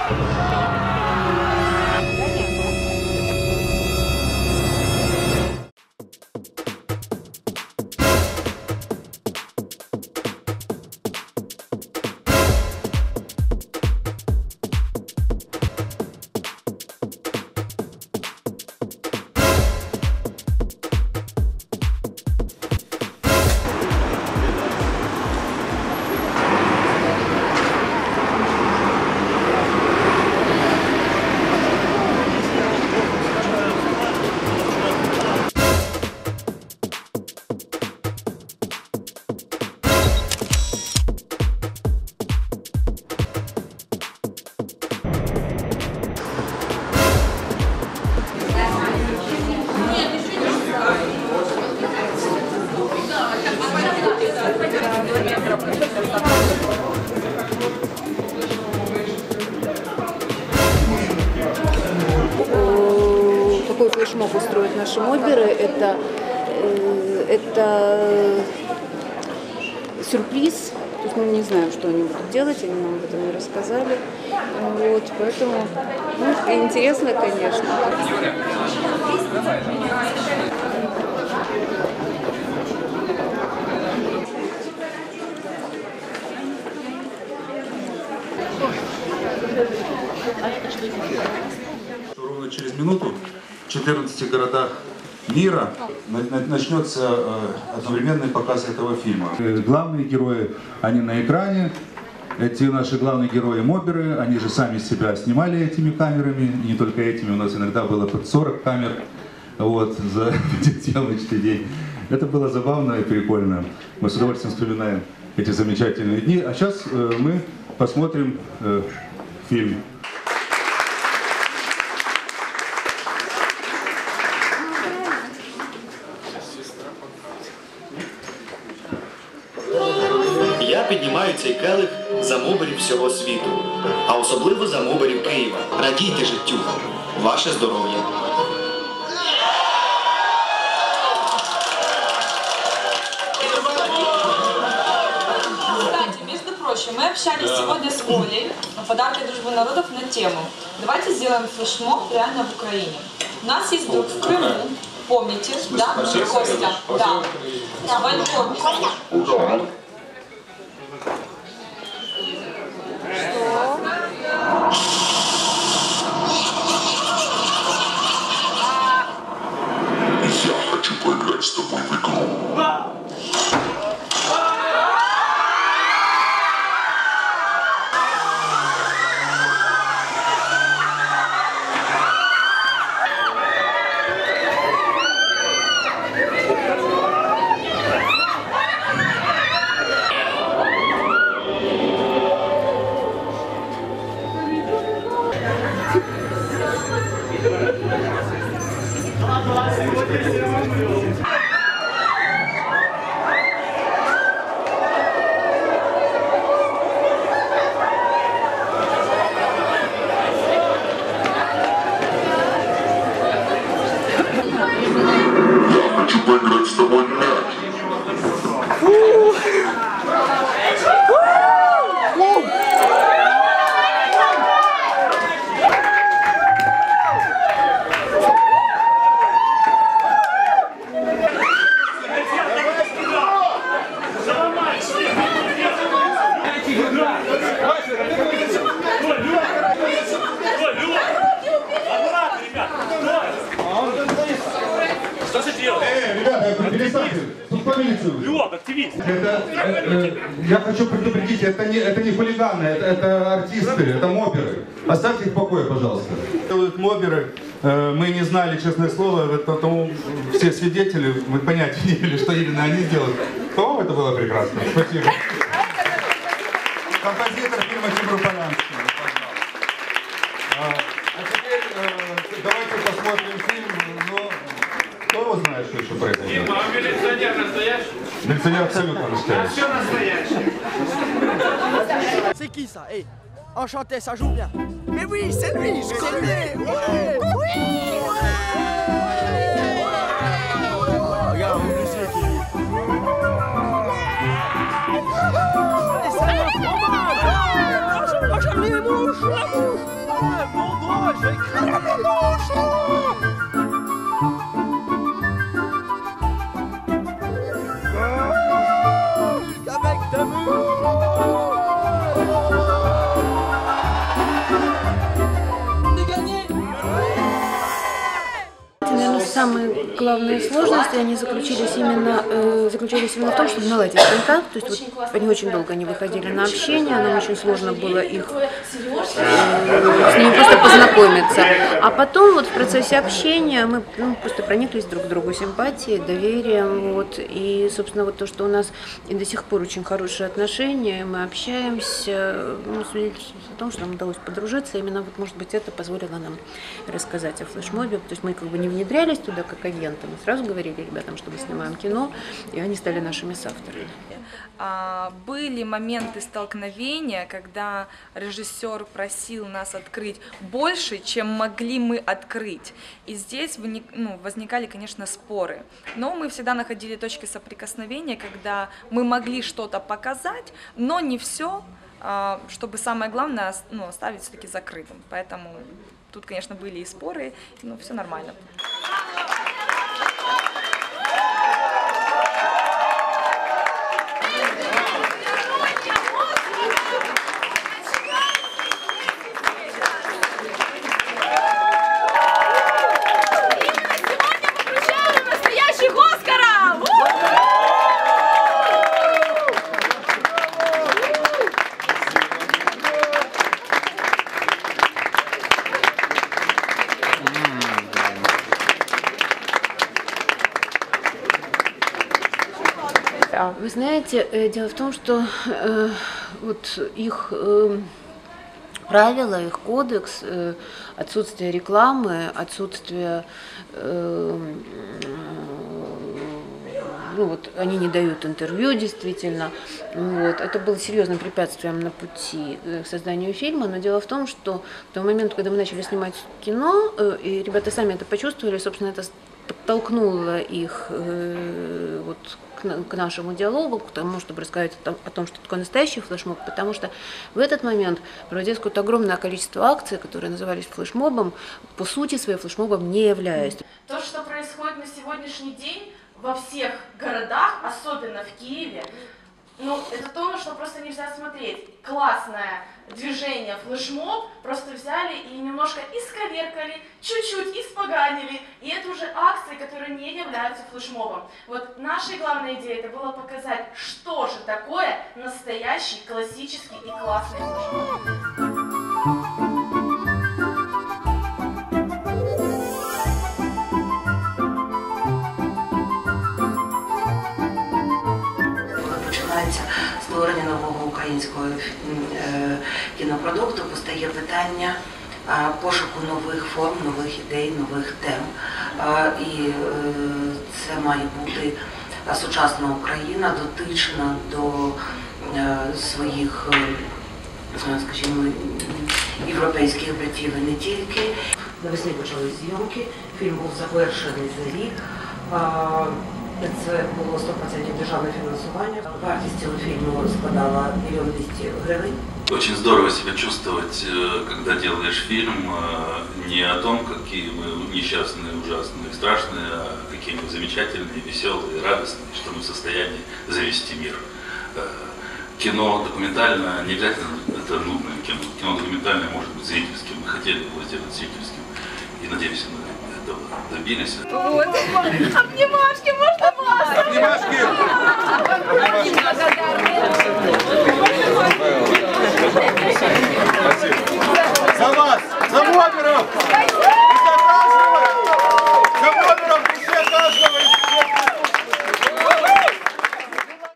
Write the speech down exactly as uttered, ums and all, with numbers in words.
Такой флешмоб устроят наши моберы. Это, это сюрприз. То есть мы не знаем, что они будут делать, они нам об этом не рассказали. Вот, поэтому ну, интересно, конечно. Ровно через минуту в четырнадцати городах мира начнется одновременный показ этого фильма. Главные герои, они на экране. Эти наши главные герои-моберы, они же сами себя снимали этими камерами. И не только этими, у нас иногда было под сорок камер вот, за съемочный день. Это было забавно и прикольно. Мы с удовольствием вспоминаем эти замечательные дни. А сейчас э, мы посмотрим э, фильм. Я піднімаю цей келих за моберів всього світу, а особливо за моберів Києва. Радійте життю, ваше здоров'я. Кстати, между прочим, мы общались сегодня с Олей на подарке Дружбы народов на тему «Давайте сделаем флешмоб реально в Украине». У нас есть друг в Крыму, помните, да? Костя, да. Вольфович. Я хочу поиграть с тобой в игру. Хочу поиграть с тобой в мяч. Что же делать? Эй, ребята, перестаньте, тут по милицию. Лёг, активист. Это, э, я хочу предупредить, это не, это не хулиганы, это, это артисты, это моберы. Оставьте их в покое, пожалуйста. Делают моберы, э, мы не знали, честное слово, потому все свидетели, мы понятия не имели, что именно они сделают. По-моему, это было прекрасно. Спасибо. Композитор фильма Тимур Полянский. А, а теперь э, давайте посмотрим фильм, но кто его знает, что еще произойдет? Дима, а милиционер настоящий? Милиционер абсолютно А настоящий. все настоящий. C'est qui ça? Hey, enchanté, ça joue bien. Mais oui, c'est lui, je connais. Ouais. Oui. Regarde, on est sûr qu'il... Allez, ça va, fromage. Regarde les mouches, la mouche. самые главные сложности, они заключились именно, э, заключались именно в том, чтобы наладить контакт. То есть вот, они очень долго не выходили на общение, нам очень сложно было их э, с ними просто познакомиться. А потом вот в процессе общения мы ну, просто прониклись друг к другу симпатией, доверием. Вот, и, собственно, вот то, что у нас и до сих пор очень хорошие отношения, мы общаемся, ну, свидетельствует о том, что нам удалось подружиться. Именно вот, может быть, это позволило нам рассказать о флешмобе. То есть мы как бы не внедрялись туда как агенты, мы сразу говорили ребятам, что мы снимаем кино, и они стали нашими соавторами. Были моменты столкновения, когда режиссер просил нас открыть больше, чем могли мы открыть. И здесь ну, возникали, конечно, споры. Но мы всегда находили точки соприкосновения, когда мы могли что-то показать, но не все, чтобы самое главное ну, оставить все-таки закрытым. Поэтому тут, конечно, были и споры, но все нормально. Вы знаете, дело в том, что э, вот их э, правила, их кодекс, э, отсутствие рекламы, отсутствие, э, ну вот они не дают интервью действительно, вот, это было серьезным препятствием на пути к созданию фильма, но дело в том, что в тот момент, когда мы начали снимать кино, э, и ребята сами это почувствовали, собственно, это подтолкнуло их э, вот, к нашему диалогу, к тому, чтобы рассказать о том, о том, что такое настоящий флешмоб, потому что в этот момент проводилось какое-то огромное количество акций, которые назывались флешмобом, по сути своей флешмобом не являясь. То, что происходит на сегодняшний день во всех городах, особенно в Киеве, ну, это то, на что просто нельзя смотреть. Классное движение флешмоб просто взяли и немножко исковеркали, чуть-чуть испоганили. И это уже акции, которые не являются флешмобом. Вот нашей главной идеей это было показать, что же такое настоящий, классический и классный флешмоб. Створення нового українського кінопродукту постає питання пошуку нових форм, нових ідей, нових тем. І це має бути сучасна Україна, дотична до своїх, скажімо, європейських братів і не тільки. Навесні почали зйомки, фільм був завершений за рік. Це було сто процентов державное финансирование. Вартость этого фильма складала миллион двести гривен. Очень здорово себя чувствовать, когда делаешь фильм не о том, какие мы несчастные, ужасные, страшные, а какие мы замечательные, веселые, радостные, что мы в состоянии завести мир. Кино документальное, не обязательно это нудное кино. Кино документальное может быть зрительским. Мы хотели его сделать зрительским. И надеемся, мы этого добились. Вот. Обнимашки, можно вас? Обнимашки! Обнимашки!